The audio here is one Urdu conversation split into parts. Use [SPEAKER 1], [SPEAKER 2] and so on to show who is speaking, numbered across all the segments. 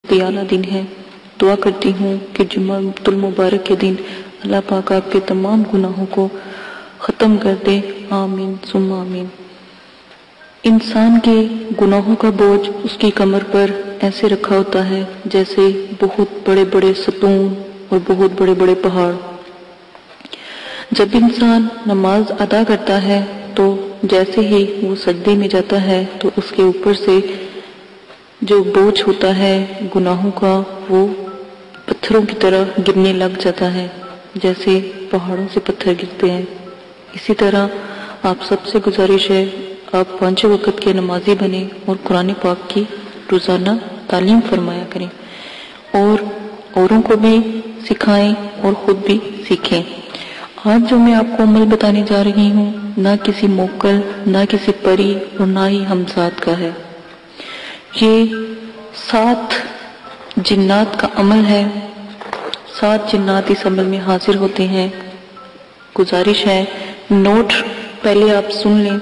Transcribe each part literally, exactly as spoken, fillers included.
[SPEAKER 1] پیارا دن ہے۔ دعا کرتی ہوں کہ جمعۃ المبارک کے دن اللہ پاک آپ کے تمام گناہوں کو ختم کر دے، آمین ثم آمین۔ انسان کے گناہوں کا بوجھ اس کی کمر پر ایسے رکھا ہوتا ہے جیسے بہت بڑے بڑے ستون اور بہت بڑے بڑے پہاڑ۔ جب انسان نماز ادا کرتا ہے تو جیسے ہی وہ سجدے میں جاتا ہے تو اس کے اوپر سے جو بوجھ ہوتا ہے گناہوں کا وہ پتھروں کی طرح گرنے لگ جاتا ہے، جیسے پہاڑوں سے پتھر گرتے ہیں۔ اسی طرح آپ سب سے گزارش ہے آپ پانچوں وقت کے نمازی بنیں اور قرآن پاک کی روزانہ تعلیم فرمایا کریں اور اوروں کو بھی سکھائیں اور خود بھی سیکھیں۔ آج جو میں آپ کو عمل بتانے جا رہی ہوں نہ کسی موکل، نہ کسی پری اور نہ ہی ہمزاد کا ہے، یہ سات جنات کا عمل ہے۔ سات جنات اس عمل میں حاضر ہوتے ہیں۔ گزارش ہے نوٹ پہلے آپ سن لیں۔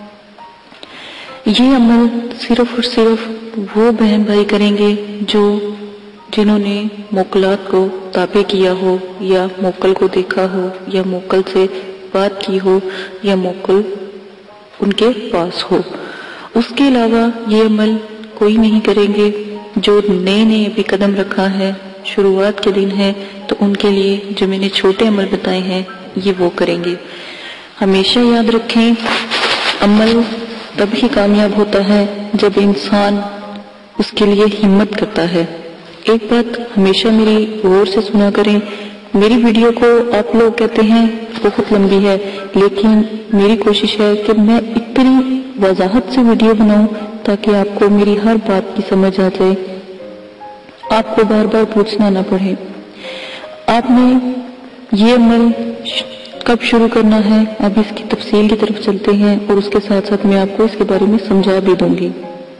[SPEAKER 1] یہ عمل صرف اور صرف وہ بہن بھائی کریں گے جو جنہوں نے موکلات کو تابع کیا ہو یا موکل کو دیکھا ہو یا موکل سے بات کی ہو یا موکل ان کے پاس ہو۔ اس کے علاوہ یہ عمل کوئی نہیں کریں گے۔ جو نئے نئے ابھی قدم رکھا ہے، شروعات کے دن ہے، تو ان کے لیے جو میں نے چھوٹے عمل بتائے ہیں یہ وہ کریں گے۔ ہمیشہ یاد رکھیں عمل تب ہی کامیاب ہوتا ہے جب انسان اس کے لیے ہمت کرتا ہے۔ ایک بات ہمیشہ میری غور سے سنا کریں، میری ویڈیو کو آپ لوگ کہتے ہیں بہت لمبی ہے، لیکن میری کوشش ہے کہ میں اتنی وضاحت سے ویڈیو بناؤں تاکہ آپ کو میری ہر بات کی سمجھ آ جائے، آپ کو بار بار پوچھنا نہ پڑے۔ آپ نے یہ عمل کب شروع کرنا ہے، اب اس کی تفصیل کی طرف چلتے ہیں اور اس کے ساتھ ساتھ میں آپ کو اس کے بارے میں سمجھا بھی دوں گی۔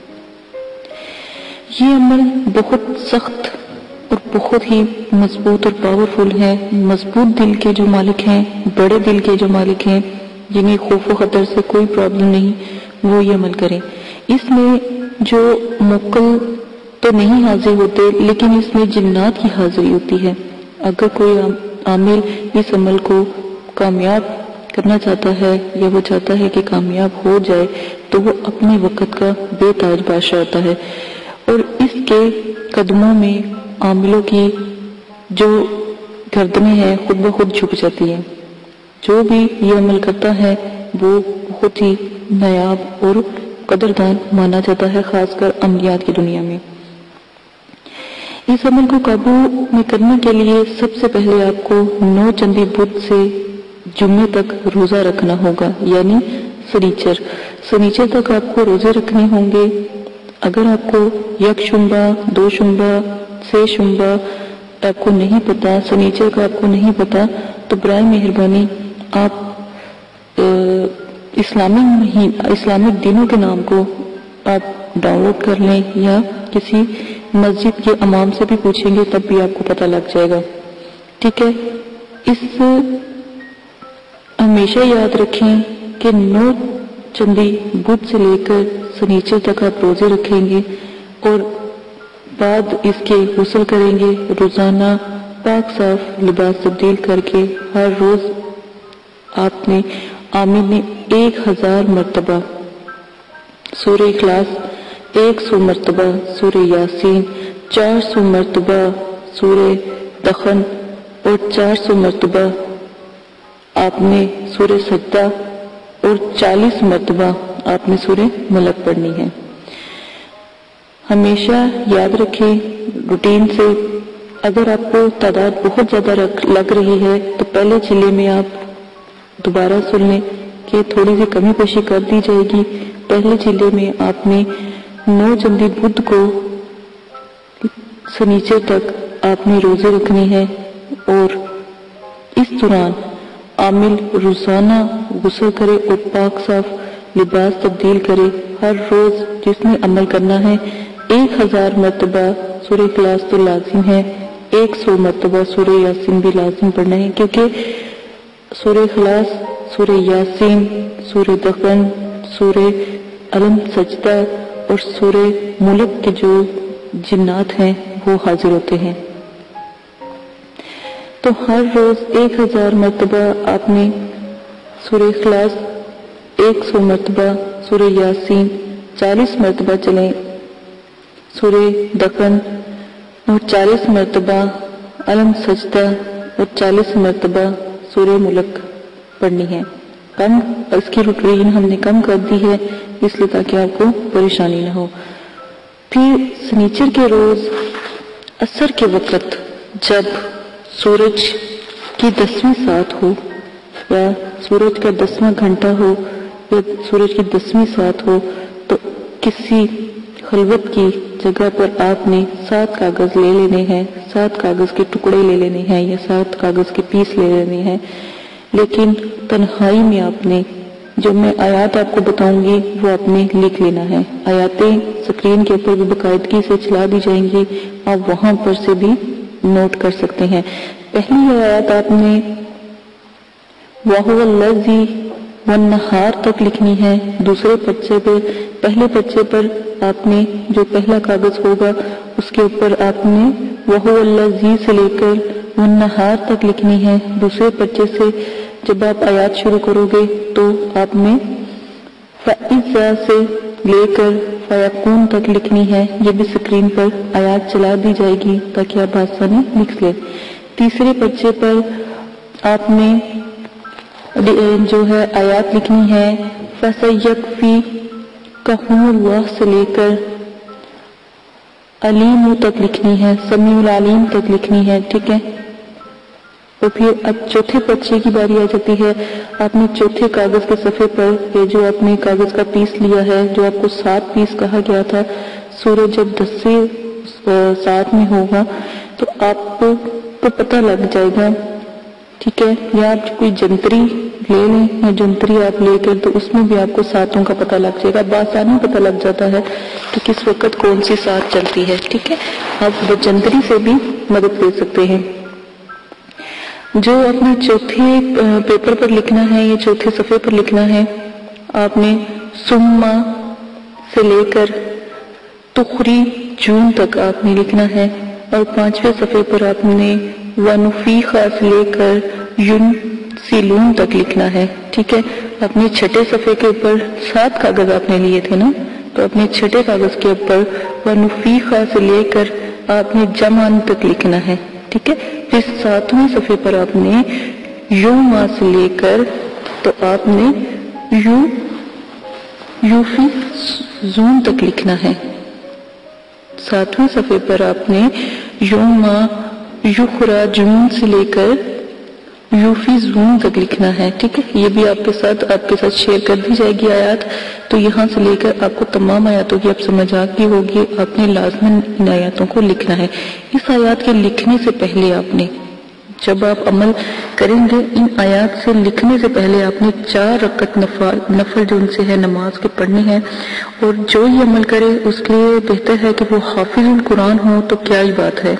[SPEAKER 1] یہ عمل بہت سخت اور بہت ہی مضبوط اور پاورفل ہے۔ مضبوط دل کے جو مالک ہیں، بڑے دل کے جو مالک ہیں، جنہیں خوف و خطر سے کوئی پرابلم نہیں، وہ یہ عمل کریں۔ اس میں جو موکل تو نہیں حاضر ہوتے لیکن اس میں جنات کی حاضری ہوتی ہے۔ اگر کوئی عامل اس عمل کو کامیاب کرنا چاہتا ہے یا وہ چاہتا ہے کہ کامیاب ہو جائے تو وہ اپنے وقت کا بے تاج بادشاہ ہوتا ہے، اور اس کے قدموں میں عاملوں کی جو گردنیں ہیں خود بخود جھک جاتی ہیں۔ جو بھی یہ عمل کرتا ہے وہ بہت ہی نایاب اور قدردان مانا جاتا ہے، خاص کر عملیات کی دنیا میں۔ اس عمل کو قابو میں کرنے کے لیے سب سے پہلے آپ کو نو چندی بدھ سے جمعے تک روزہ رکھنا ہوگا، یعنی سنیچر سنیچر تک آپ کو روزے رکھنے ہوں گے۔ اگر آپ کو یک شنبہ، دو شنبہ، سے شنبہ آپ کو نہیں پتا، سنیچر کا آپ کو نہیں پتا، تو برائے مہربانی آپ اسلامک اسلامک دنوں کے نام کو آپ ڈاؤن لوڈ کر لیں یا کسی مسجد کے امام سے بھی پوچھیں گے تب بھی آپ کو پتہ لگ جائے گا، ٹھیک ہے۔ اس ہمیشہ یاد رکھیں کہ نو چندی بدھ سے لے کر سنیچر تک آپ روزے رکھیں گے اور بعد اس کے غسل کریں گے۔ روزانہ پاک صاف لباس تبدیل کر کے ہر روز آپ نے عامل نے ایک ہزار مرتبہ سورہ اخلاص، ایک سو مرتبہ سورہ یاسین، چار سو مرتبہ سورہ دخن اور چار سو مرتبہ آپ نے سورہ سجدہ اور چالیس مرتبہ آپ نے سورہ ملک پڑھنی ہے۔ ہمیشہ یاد رکھیں روٹین سے، اگر آپ کو تعداد بہت زیادہ لگ رہی ہے تو پہلے چلے میں آپ دوبارہ سن لیں کہ تھوڑی سی کمی پیشی کر دی جائے گی۔ پہلے چلے میں آپ نے نو چندی بدھ کو سنیچر تک آپ نے روزے رکھنے ہیں اور اس دوران عامل روزانہ غسل کرے اور پاک صاف لباس تبدیل کرے۔ ہر روز جس نے عمل کرنا ہے ایک ہزار مرتبہ سورہ اخلاص تو لازم ہے، ایک سو مرتبہ سورہ یاسین بھی لازم پڑھنا ہے، کیونکہ سورہ اخلاص، سورہ یاسین، سورہ دخن، سورہ علم سجدہ اور سورہ ملک کے جو جنات ہیں وہ حاضر ہوتے ہیں۔ تو ہر روز ایک ہزار مرتبہ آپ نے سورہ اخلاص، ایک سو مرتبہ سورہ یاسین، چالیس مرتبہ چلیں سورہ دخن، اور چالیس مرتبہ علم سجدہ، اور چالیس مرتبہ سورہ ملک پڑھنی ہے۔ کم اس کی روٹین ہم نے کم کر دی ہے اس لیے تاکہ آپ کو پریشانی نہ ہو۔ پھر سنیچر کے روز عصر کے وقت جب سورج کی دسویں ساعت ہو یا سورج کا دسواں گھنٹہ ہو یا سورج کی دسویں ساعت ہو تو کسی خلوت کی جگہ پر آپ نے سات کاغذ لے لینے ہیں، سات کاغذ کے ٹکڑے لے لینے ہیں یا سات کاغذ کے پیس لے لینے ہیں، لیکن تنہائی میں آپ نے جو میں آیات آپ کو بتاؤں گی وہ آپ نے لکھ لینا ہے۔ آیاتیں سکرین کے اوپر بھی باقاعدگی سے چلا دی جائیں گی، آپ وہاں پر سے بھی نوٹ کر سکتے ہیں۔ پہلی آیات آپ نے وَهُوَ الَّذِي وَالنَّهَارِ تک لکھنی ہے۔ دوسرے پرچے پہ پہلے پرچے پر آپ نے جو پہلا کاغذ ہوگا اس کے اوپر آپ نے وَهُوَ الَّذِي سے لے کر وَالنَّهَارِ تک لکھنی ہے۔ دوسرے پرچے سے جب آپ آیات شروع کرو گے تو آپ نے فَإِذَا سے لے کر فَيَكُونُ تک لکھنی ہے۔ یہ بھی سکرین پر آیات چلا دی جائے گی تاکہ آپ آسانی لکھ لیں۔ تیسرے پرچے پر آپ نے جو ہے آیات لکھنی ہے فَسَيَكْفِيكَهُمُ اللَّهُ سے لے کر علیم تک لکھنی ہے، سمیع العلیم تک لکھنی ہے، ٹھیک ہے۔ اور پھر اب چوتھے پرچے کی باری آ جاتی ہے۔ آپ نے چوتھے کاغذ کے صفحے پر یہ جو آپ نے کاغذ کا پیس لیا ہے، جو آپ کو سات پیس کہا گیا تھا، سورج جب دس سے سات میں ہوگا تو آپ کو پتہ لگ جائے گا، ٹھیک ہے۔ یا آپ کوئی جنتری لے لیں یا جنتری آپ لے کر تو اس میں بھی آپ کو ساتوں کا پتہ لگ جائے گا، بآسانی پتہ لگ جاتا ہے کہ کس وقت کون سی سات چلتی ہے، ٹھیک ہے۔ آپ جنتری سے بھی مدد لے سکتے ہیں۔ جو اپنے چوتھے پیپر پر لکھنا ہے یا چوتھے صفحے پر لکھنا ہے، آپ نے سما سے لے کر تخری جون تک آپ نے لکھنا ہے، اور پانچویں صفحے پر آپ نے ونفیخا سے لے کر یون سیلون تک لکھنا ہے، ٹھیک ہے۔ اپنے چھٹے صفحے کے اوپر سات کاغذ آپ نے لیے تھے نا، تو اپنے چھٹے کاغذ کے اوپر ونفیخا سے لے کر آپ نے جمان تک لکھنا ہے، ٹھیک ہے۔ پھر ساتویں صفحے پر آپ نے یوما سے لے کر تو آپ نے یو یوفی زون تک لکھنا ہے۔ ساتویں صفحے پر آپ نے یوما یخرا جون سے لے کر یوفی زون تک لکھنا ہے، ٹھیک ہے۔ یہ بھی آپ کے ساتھ آپ کے ساتھ شیئر کر دی جائے گی آیات، تو یہاں سے لے کر آپ کو تمام آیاتوں کی اب سمجھ آ گئی ہوگی۔ آپ نے لازماً ان آیاتوں کو لکھنا ہے۔ اس آیات کے لکھنے سے پہلے آپ نے جب آپ عمل کریں گے ان آیات سے لکھنے سے پہلے آپ نے چار رکعت نفل نفل جو ان سے ہے نماز کے پڑھنی ہے، اور جو یہ عمل کرے اس کے لیے بہتر ہے کہ وہ حافظ القرآن ہو، تو کیا ہی بات ہے۔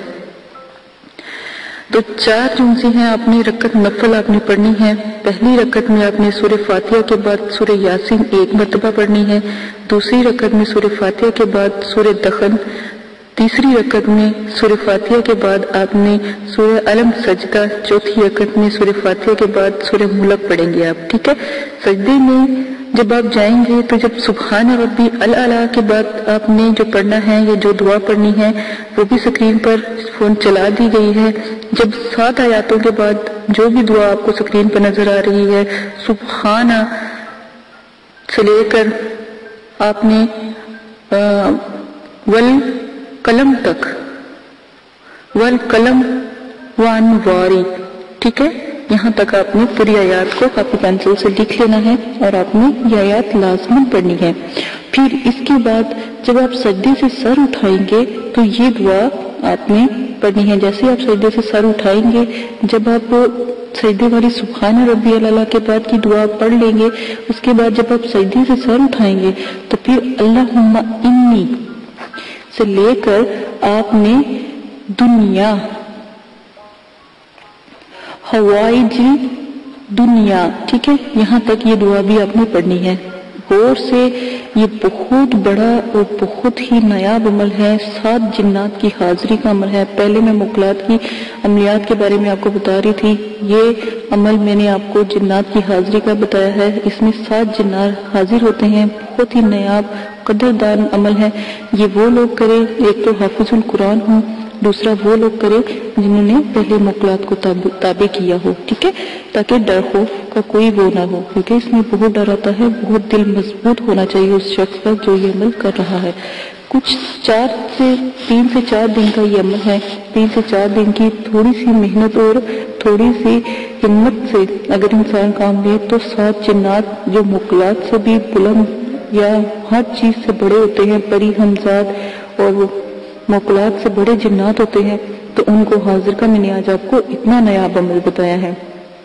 [SPEAKER 1] تو چار جو ان سے ہیں آپ نے رکعت نفل آپ نے پڑھنی ہے۔ پہلی رکعت میں آپ نے سورہ فاتحہ کے بعد سورہ یاسین ایک مرتبہ پڑھنی ہے، دوسری رکعت میں سورہ فاتحہ کے بعد سورہ دخن، تیسری رکعت میں سورہ فاتحہ کے بعد آپ نے سورہ علم سجدہ، چوتھی رکعت میں سورہ فاتحہ کے بعد سورہ ملک پڑھیں گے آپ، ٹھیک ہے۔ سجدے میں جب آپ جائیں گے تو جب سبحان ربی الاعلیٰ کے بعد آپ نے جو پڑھنا ہے یا جو دعا پڑھنی ہے وہ بھی سکرین پر فون چلا دی گئی ہے۔ جب سات آیاتوں کے بعد جو بھی دعا آپ کو سکرین پر نظر آ رہی ہے، سبحان سے لے کر آپ نے والقلم تک، والقلم وانواری، ٹھیک ہے، یہاں تک آپ نے پوری آیات کو کاپی پینسل سے لکھ لینا ہے اور آپ نے یہ آیات لازماً پڑھنی ہے۔ پھر اس کے بعد جب آپ سجدے سے سر اٹھائیں گے تو یہ دعا آپ نے پڑھنی ہے۔ جیسے آپ سجدے سے سر اٹھائیں گے، جب آپ سجدے والی سبحان ربی الاعلیٰ کے بعد کی دعا پڑھ لیں گے، اس کے بعد جب آپ سجدے سے سر اٹھائیں گے تو پھر اللہم انی سے لے کر آپ نے دنیا، حوائج دنیا، ٹھیک ہے، یہاں تک یہ دعا بھی آپ نے پڑھنی ہے۔ غور سے، یہ بہت بڑا اور بہت ہی نایاب عمل ہے، سات جنات کی حاضری کا عمل ہے۔ پہلے میں موکلات کی عملیات کے بارے میں آپ کو بتا رہی تھی، یہ عمل میں نے آپ کو جنات کی حاضری کا بتایا ہے، اس میں سات جنات حاضر ہوتے ہیں، بہت ہی نایاب قدردان عمل ہے۔ یہ وہ لوگ کرے، ایک تو حافظ القرآن ہوں، دوسرا وہ لوگ کرے جنہوں نے پہلے موکلات کو تابع کیا ہو، ٹھیک ہے، تاکہ ڈر خوف کا کوئی وہ نہ ہو، کیونکہ اس میں بہت ڈر آتا ہے، بہت دل مضبوط ہونا چاہیے اس شخص کا جو یہ عمل کر رہا ہے۔ کچھ چار سے تین سے چار دن کا یہ عمل ہے، تین سے چار دن کی تھوڑی سی محنت اور تھوڑی سی ہمت سے اگر انسان کام لے تو سات جنات جو موکلات سے بھی بلند یا ہر چیز سے بڑے ہوتے ہیں، پری ہمزاد اور موکلات سے بڑے جنات ہوتے ہیں، تو ان کو حاضر کا میں نے آج آپ کو اتنا نایاب عمل بتایا ہے۔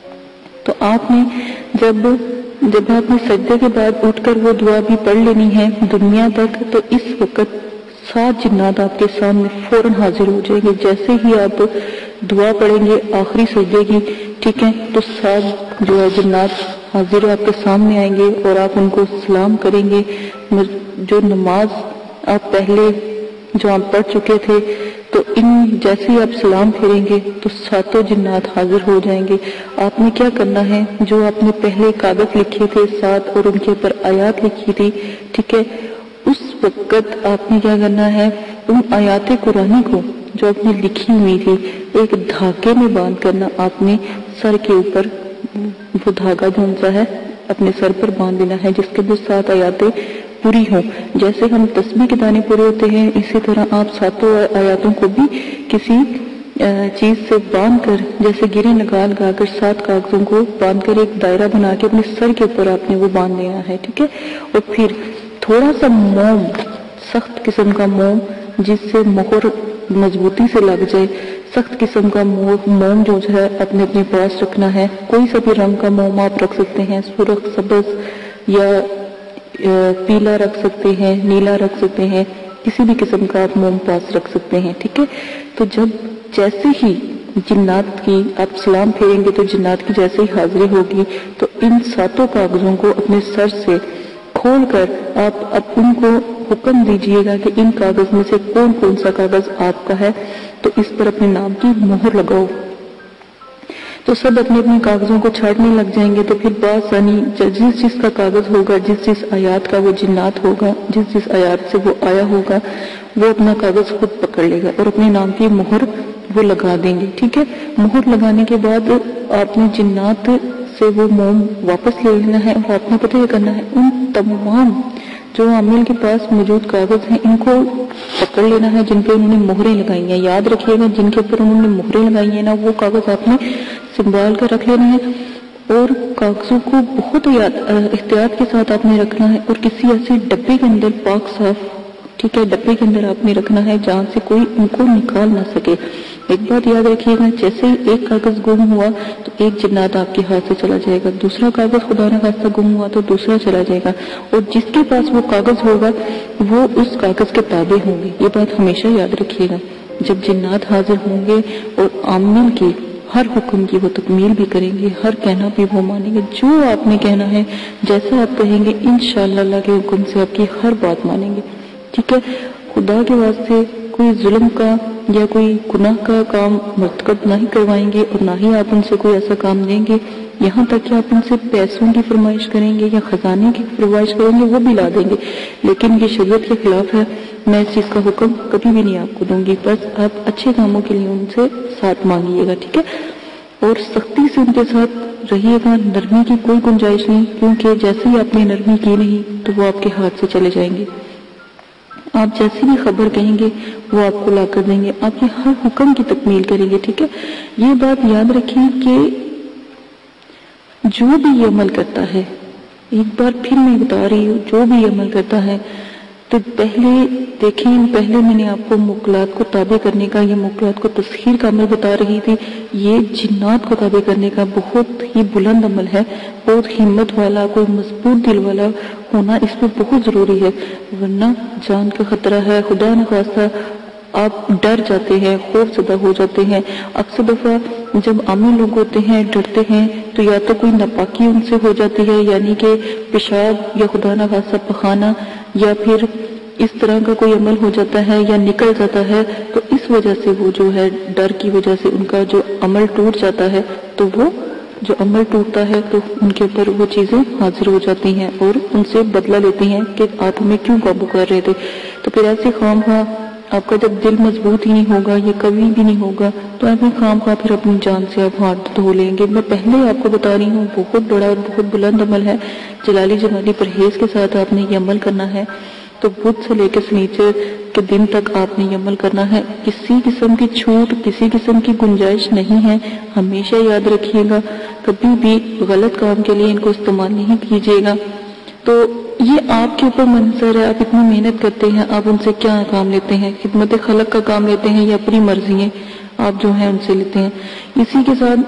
[SPEAKER 1] تو آپ نے جب جب آپ نے سجدے کے بعد اٹھ کر وہ دعا بھی پڑھ لینی ہے دنیا تک، تو اس وقت سات جنات آپ کے سامنے فوراً حاضر ہو جائیں گے۔ جیسے ہی آپ دعا پڑھیں گے آخری سجدے کی، ٹھیک ہے، تو سات جو ہے جنات حاضر آپ کے سامنے آئیں گے اور آپ ان کو سلام کریں گے۔ جو نماز آپ پہلے جو آپ پڑھ چکے تھے، تو ان جیسے ہی آپ سلام پھیریں گے تو ساتوں جنات حاضر ہو جائیں گے۔ آپ نے کیا کرنا ہے، جو آپ نے پہلے کاغذ لکھے تھے ساتھ اور ان کے اوپر آیات لکھی تھی، ٹھیک ہے، اس وقت آپ نے کیا کرنا ہے، ان آیات قرآنی کو جو آپ نے لکھی ہوئی تھی ایک دھاگے میں باندھ کرنا، آپ نے سر کے اوپر وہ دھاگا جو سا ہے اپنے سر پر باندھ لینا ہے، جس کے اندر سات آیاتیں پوری ہوں۔ جیسے ہم تسبیح کے دانے پورے ہوتے ہیں، اسی طرح آپ ساتوں آیاتوں کو بھی کسی چیز سے باندھ کر، جیسے گرے لگا لگا کر سات کاغذوں کو باندھ کر ایک دائرہ بنا کے اپنے سر کے اوپر آپ نے وہ باندھ لینا ہے، ٹھیک ہے، اور پھر تھوڑا سا موم، سخت قسم کا موم جس سے مہر مضبوطی سے لگ جائے، سخت قسم کا موم جو ہے اپنے اپنے پاس رکھنا ہے۔ کوئی سا بھی رنگ کا موم آپ رکھ سکتے ہیں، سرخ، سبز یا پیلا رکھ سکتے ہیں، نیلا رکھ سکتے ہیں، کسی بھی قسم کا آپ موم پاس رکھ سکتے ہیں، ٹھیک ہے۔ تو جب جیسے ہی جنات کی آپ سلام پھیریں گے تو جنات کی جیسے ہی حاضری ہوگی، تو ان ساتوں کاغذوں کو اپنے سر سے کھول کر آپ اب ان کو حکم دیجئے گا کہ ان کاغذ میں سے کون کون سا کاغذ آپ کا ہے، تو اس پر اپنے نام کی مہر لگاؤ۔ تو سب اپنے اپنے کاغذوں کو چھاڑنے لگ جائیں گے، تو پھر بآسانی جس جس کا کاغذ ہوگا، جس جس آیات کا وہ جنات ہوگا، جس جس آیات سے وہ آیا ہوگا، وہ اپنا کاغذ خود پکڑ لے گا اور اپنے نام کی مہر وہ لگا دیں گے، ٹھیک ہے۔ مہر لگانے کے بعد آپ نے جنات سے وہ موم واپس لے لینا ہے، اور آپ نے پتہ یہ کرنا ہے ان تمام جو عامل کے پاس موجود کاغذ ہیں ان کو پکڑ لینا ہے جن پہ انہوں نے مہریں لگائی ہیں۔ یاد رکھیے گا جن کے اوپر انہوں نے مہریں لگائی ہیں نا، وہ کاغذ آپ نے سنبھال کر رکھ لینا ہے، اور کاغذوں کو بہت احتیاط کے ساتھ آپ نے رکھنا ہے، اور کسی ایسے ڈبے کے اندر پاک صاف، ٹھیک ہے، ڈبے کے اندر آپ نے رکھنا ہے جہاں سے کوئی ان کو نکال نہ سکے۔ ایک بات یاد رکھیے گا، جیسے ہی ایک کاغذ گم ہوا تو ایک جنات آپ کے ہاتھ سے چلا جائے گا، دوسرا کاغذ خدا نہ خواستہ گم ہوا تو دوسرا چلا جائے گا، اور جس کے پاس وہ کاغذ ہوگا وہ اس کاغذ کے تابع ہوں گے۔ یہ بات ہمیشہ یاد رکھیے گا، جب جنات حاضر ہوں گے اور عامل کی ہر حکم کی وہ تکمیل بھی کریں گے، ہر کہنا بھی وہ مانیں گے، جو آپ نے کہنا ہے جیسا آپ کہیں گے انشاءاللہ اللہ کے حکم سے آپ کی ہر بات مانیں گے، ٹھیک ہے۔ خدا کے واسطے کوئی ظلم کا یا کوئی گناہ کا کام مرتکب نہ ہی کروائیں گے، اور نہ ہی آپ ان سے کوئی ایسا کام دیں گے، یہاں تک کہ آپ ان سے پیسوں کی فرمائش کریں گے یا خزانے کی فرمائش کریں گے وہ بھی لا دیں گے، لیکن یہ شریعت کے خلاف ہے، میں اس چیز کا حکم کبھی بھی نہیں آپ کو دوں گی۔ بس آپ اچھے کاموں کے لیے ان سے ساتھ مانگیے گا، ٹھیک ہے، اور سختی سے ان کے ساتھ رہیے گا، نرمی کی کوئی گنجائش نہیں، کیونکہ جیسے ہی آپ نے نرمی کی نہیں تو وہ آپ کے ہاتھ سے چلے جائیں گے۔ آپ جیسی بھی خبر کہیں گے وہ آپ کو لا کر دیں گے، آپ کے ہر حکم کی تکمیل کریں گے، ٹھیک ہے۔ یہ بات یاد رکھیں کہ جو بھی یہ عمل کرتا ہے، ایک بار پھر میں بتا رہی ہوں، جو بھی یہ عمل کرتا ہے تو پہلے دیکھیں، پہلے میں نے آپ کو موکلات کو تابع کرنے کا یا موکلات کو تسخیر کا عمل بتا رہی تھی، یہ جنات کو تابع کرنے کا بہت ہی بلند عمل ہے، بہت ہمت والا، کوئی مضبوط دل والا ہونا اس میں بہت ضروری ہے، ورنہ جان کا خطرہ ہے، خدا نخواستہ آپ ڈر جاتے ہیں، خوف زدہ ہو جاتے ہیں۔ اکثر دفعہ جب عامی لوگ ہوتے ہیں ڈرتے ہیں تو یا تو کوئی ناپاکی ان سے ہو جاتی ہے، یعنی کہ پیشاب یا خدا نہ خاصہ پخانہ یا پھر اس طرح کا کوئی عمل ہو جاتا ہے یا نکل جاتا ہے، تو اس وجہ سے وہ جو ہے ڈر کی وجہ سے ان کا جو عمل ٹوٹ جاتا ہے، تو وہ جو عمل ٹوٹتا ہے تو ان کے اوپر وہ چیزیں حاضر ہو جاتی ہیں اور ان سے بدلہ لیتی ہیں کہ آپ ہمیں کیوں قابو کر رہے تھے۔ تو پھر ایسے خام خواہ آپ کا جب دل مضبوط ہی نہیں ہوگا، یہ کبھی بھی نہیں ہوگا، تو ایسے خام خواہ پھر اپنی جان سے آپ ہاتھ دھو لیں گے۔ میں پہلے آپ کو بتا رہی ہوں بہت بڑا اور بہت بلند عمل ہے، جلالی جمالی پرہیز کے ساتھ آپ نے یہ عمل کرنا ہے۔ تو بدھ سے لے کے سنیچر کے دن تک آپ نے یہ عمل کرنا ہے، کسی قسم کی چھوٹ، کسی قسم کی گنجائش نہیں ہے۔ ہمیشہ یاد رکھیے گا، کبھی بھی غلط کام کے لیے ان کو استعمال نہیں کیجیے گا۔ تو یہ آپ کے اوپر منحصر ہے، آپ اتنی محنت کرتے ہیں، آپ ان سے کیا کام لیتے ہیں، خدمت خلق کا کام لیتے ہیں یا اپنی مرضی ہے آپ جو ہیں ان سے لیتے ہیں۔ اسی کے ساتھ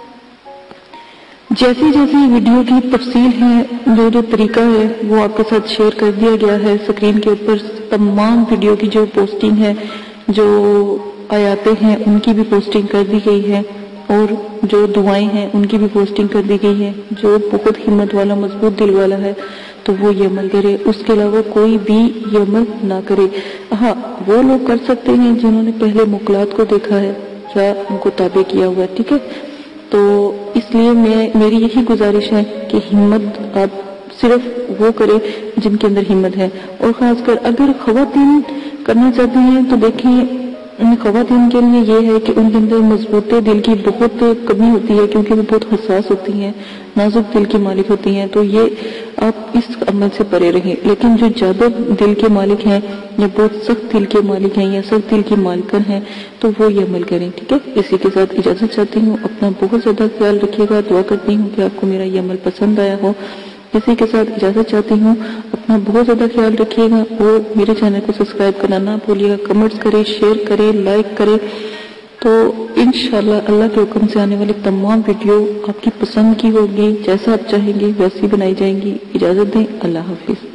[SPEAKER 1] جیسی جیسی ویڈیو کی تفصیل ہے، جو جو طریقہ ہے وہ آپ کے ساتھ شیئر کر دیا گیا ہے اسکرین کے اوپر۔ تمام ویڈیو کی جو پوسٹنگ ہے، جو آیاتیں ہیں ان کی بھی پوسٹنگ کر دی گئی ہے، اور جو دعائیں ہیں ان کی بھی پوسٹنگ کر دی گئی ہے۔ جو بہت ہمت والا مضبوط دل والا ہے تو وہ یہ عمل کرے، اس کے علاوہ کوئی بھی یہ عمل نہ کرے۔ ہاں وہ لوگ کر سکتے ہیں جنہوں نے پہلے مقلات کو دیکھا ہے یا ان کو تابع کیا ہوا ہے، ٹھیک ہے۔ تو اس لیے میں میری یہی گزارش ہے کہ ہمت آپ صرف وہ کرے جن کے اندر ہمت ہے، اور خاص کر اگر خواتین کرنا چاہتی ہیں تو دیکھیں خواتین کے لیے یہ ہے کہ ان کے اندر مضبوط دل کی بہت کمی ہوتی ہے، کیونکہ وہ بہت حساس ہوتی ہیں، نازک دل کی مالک ہوتی ہیں، تو یہ آپ اس عمل سے پرے رہیں۔ لیکن جو زیادہ دل کے مالک ہیں یا بہت سخت دل کے مالک ہیں یا سخت دل کی مالکن ہیں تو وہ یہ عمل کریں، ٹھیک ہے۔ اسی کے ساتھ اجازت چاہتی ہوں، اپنا بہت زیادہ خیال رکھیے گا، دعا کرتی ہوں کہ آپ کو میرا یہ عمل پسند آیا ہو۔ اسی کے ساتھ اجازت چاہتی ہوں، اپنا بہت زیادہ خیال رکھیے گا، اور میرے چینل کو سبسکرائب کرنا نہ بھولیے گا، کمنٹس کریں، شیئر کریں، لائک کریں۔ تو انشاءاللہ اللہ کے حکم سے آنے والی تمام ویڈیو آپ کی پسند کی ہوگی، جیسا آپ چاہیں گے ویسی بنائی جائیں گی۔ اجازت دیں، اللہ حافظ۔